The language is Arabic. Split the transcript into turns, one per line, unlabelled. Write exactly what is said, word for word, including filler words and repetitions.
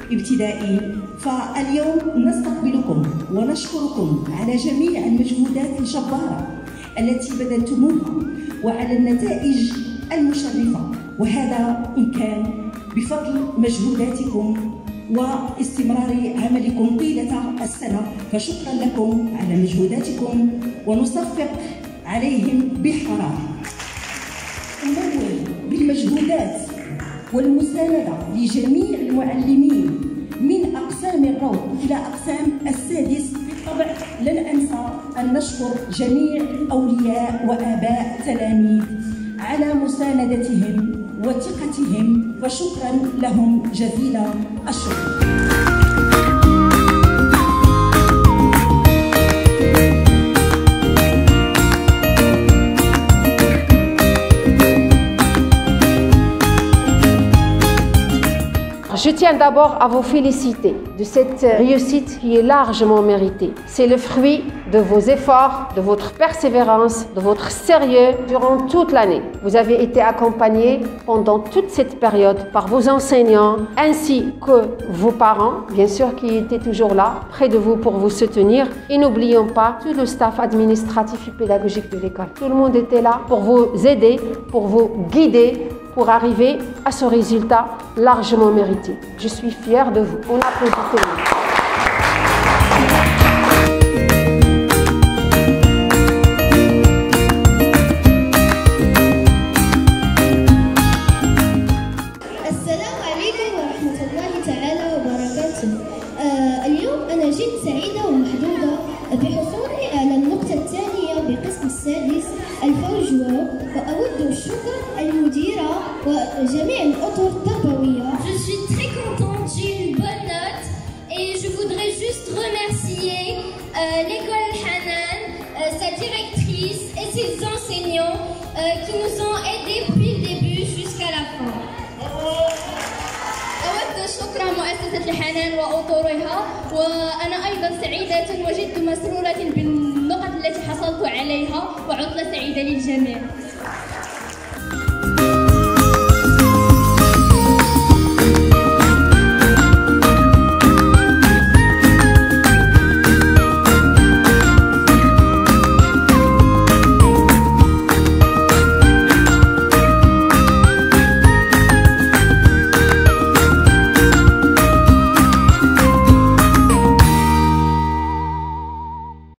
ابتدائي. فاليوم نستقبلكم ونشكركم على جميع المجهودات الجبارة التي بذلتموها وعلى النتائج المشرفة، وهذا إن كان بفضل مجهوداتكم واستمرار عملكم طيلة السنة، فشكرا لكم على مجهوداتكم ونصفق عليهم بحرارة. ننوه بالمجهودات والمساندة لجميع المعلمين من أقسام الروض إلى أقسام السادس. بالطبع لن أنسى أن نشكر جميع أولياء وآباء التلاميذ على مساندتهم وثقتهم، وشكرا لهم جزيل الشكر.
Je tiens d'abord à vous féliciter de cette réussite qui est largement méritée. C'est le fruit de vos efforts, de votre persévérance, de votre sérieux durant toute l'année. Vous avez été accompagnés pendant toute cette période par vos enseignants ainsi que vos parents, bien sûr, qui étaient toujours là, près de vous pour vous soutenir. Et n'oublions pas tout le staff administratif et pédagogique de l'école. Tout le monde était là pour vous aider, pour vous guider, pour arriver à ce résultat largement mérité. Je suis fière de vous. On applaudit tout le monde.
السلام عليكم ورحمة الله تعالى وبركاته. آه اليوم أنا جد سعيدة ومحظوظة بحصولي على النقطة الثانية بقسم السادس الفوجوة، وأود الشكر المديرة وجميع الأطر التربوية.
Je suis très contente, j'ai une bonne note et je voudrais juste remercier euh, l'école Hanan, euh, sa directrice et ses enseignants euh, qui nous ont aidés depuis le début jusqu'à la fin. أود شكر مؤسسة الحنان وأطرها، وأنا أيضا سعيدة وجد مسرورة بالنقط التي حصلت عليها، وعطلة سعيدة للجميع.